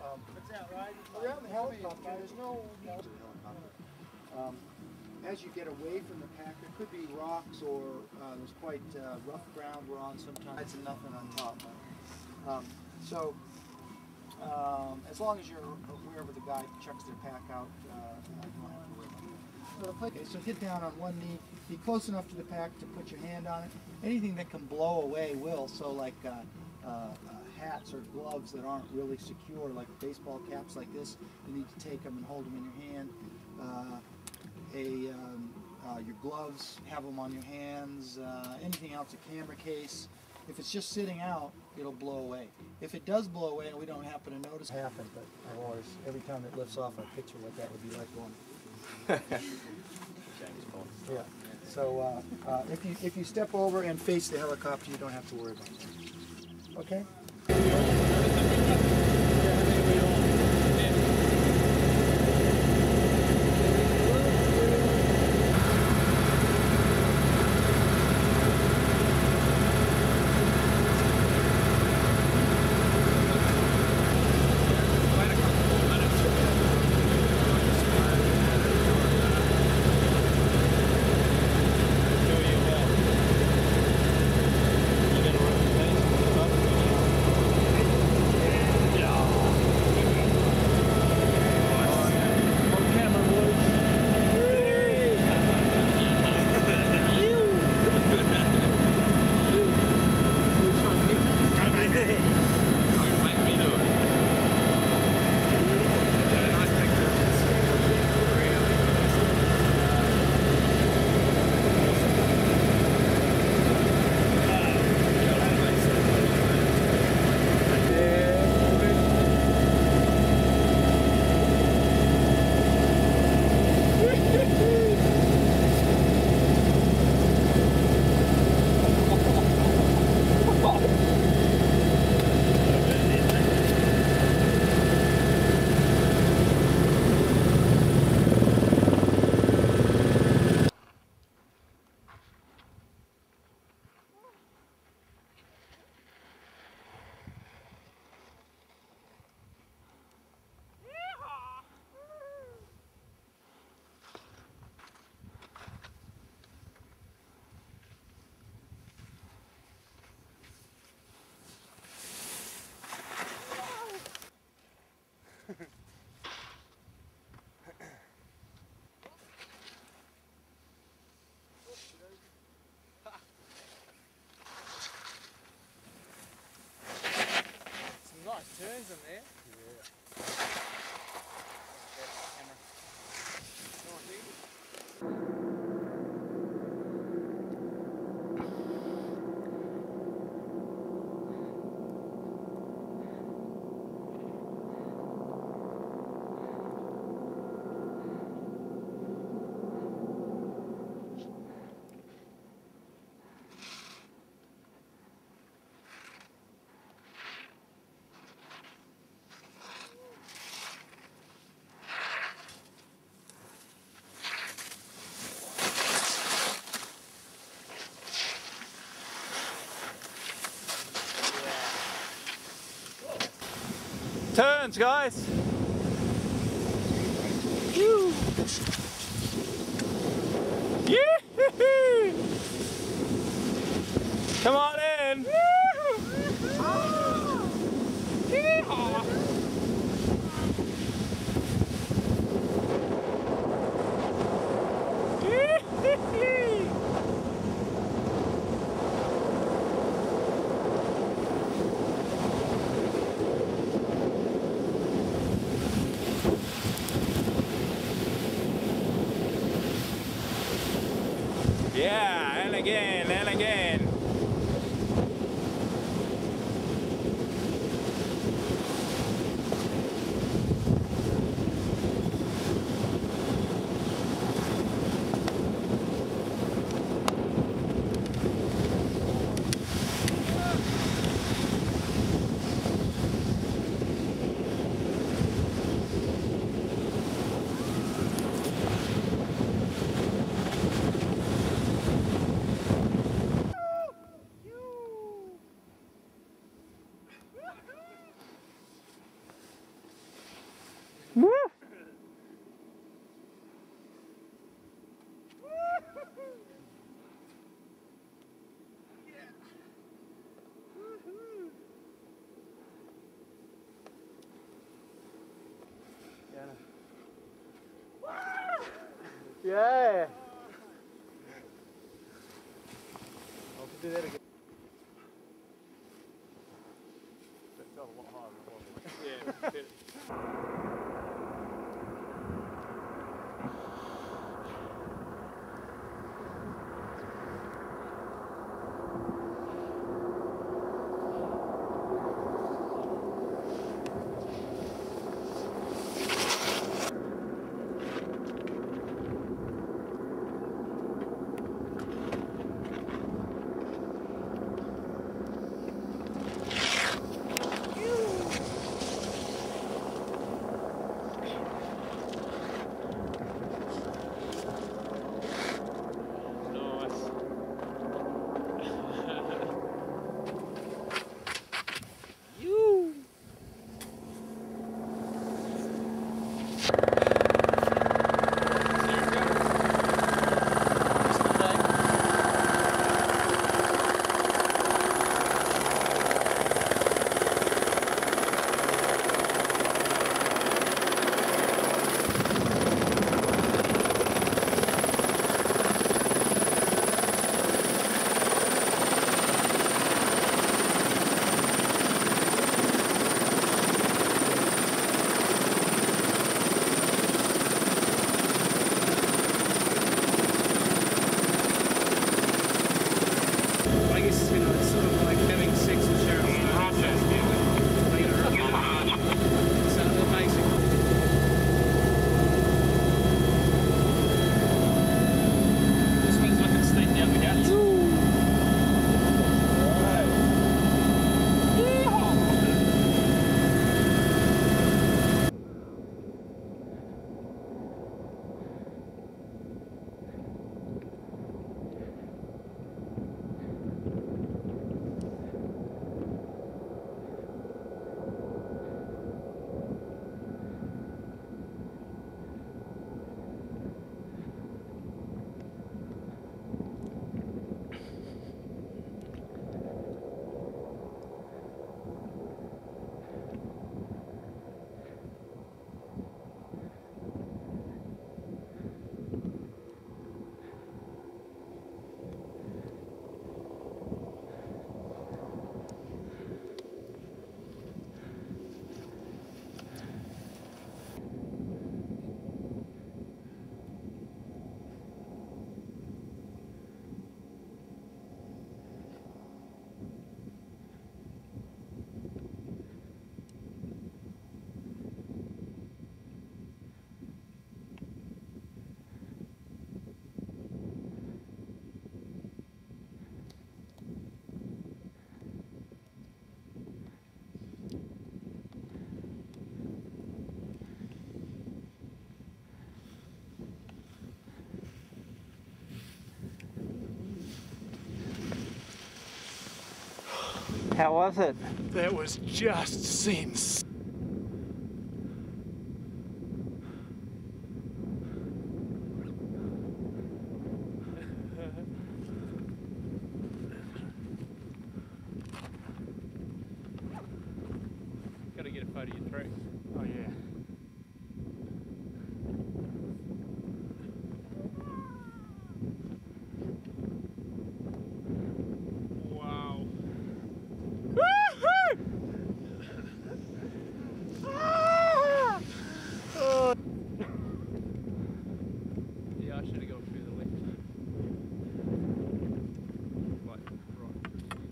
What's that, right? We're on the helicopter. There's no as you get away from the pack, there could be rocks or there's quite rough ground we're on sometimes and nothing on top. As long as you're wherever the guy checks their pack out, you don't have to worry about that. Okay, so get down on one knee, be close enough to the pack to put your hand on it. Anything that can blow away will, so like hats or gloves that aren't really secure, like baseball caps like this, you need to take them and hold them in your hand. Your gloves, have them on your hands, anything else, a camera case. If it's just sitting out, it'll blow away. If it does blow away and we don't happen to notice it happen, but I always, every time it lifts off, I picture what that would be like going. Yeah. So if you step over and face the helicopter, you don't have to worry about it. Okay? Some nice turns in there. Yeah. Turns, guys. Woo. Yee-hoo-hoo. Come on in. Yeah, and again, and again. Yeah. I'll do that again. That felt a lot higher than it was. Yeah. How was it? That was just seems. Gotta get a photo of your tracks. Oh yeah. Wow. Yeah, I should have gone through the left. Like, right.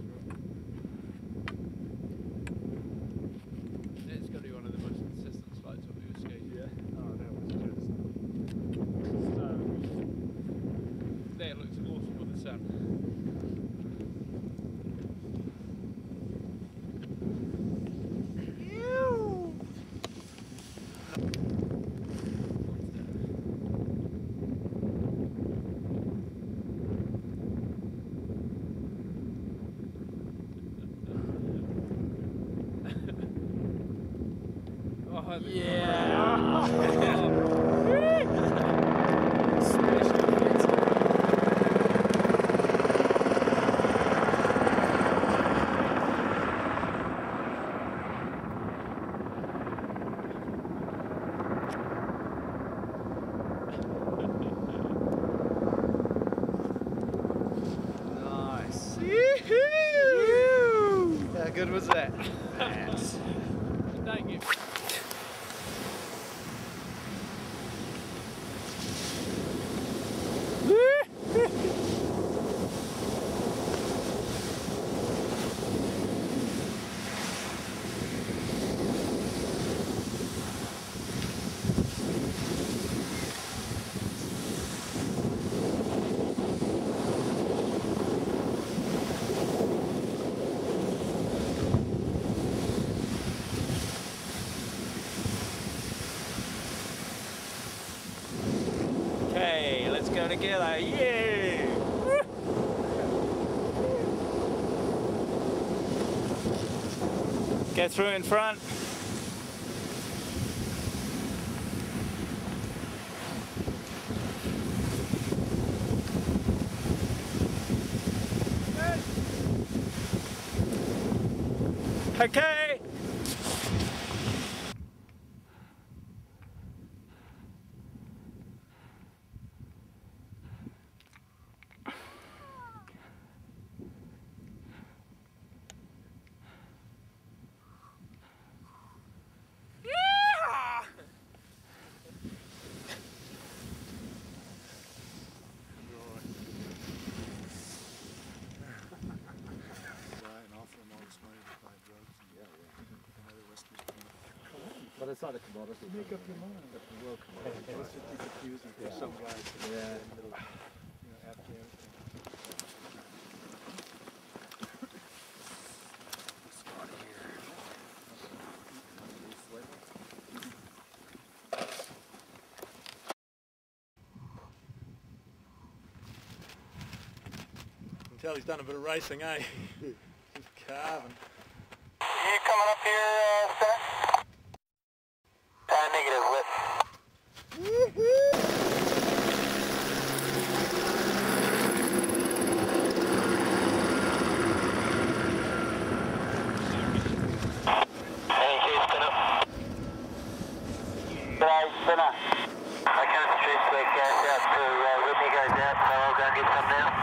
That's got to be one of the most consistent slopes I've ever skied. Yeah. Oh, that was just. That looks awesome with the sun. Oh, yeah. was that? Dang it. Okay, let's go together. Yeah! Get through in front. Okay. But it's not a commodity. Make up your mind. It's a real commodity. It's just be confusing for some guys. Yeah. In the middle of, Afghanistan. You can tell he's done a bit of racing, eh? Just carving. You coming up here, sir? Negative, lit. Any case, spin up. Right, spin up. I concentrate so I gas out to rip you guys out, so I'll go and get some now.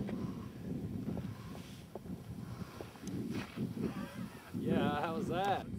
Yeah, how was that?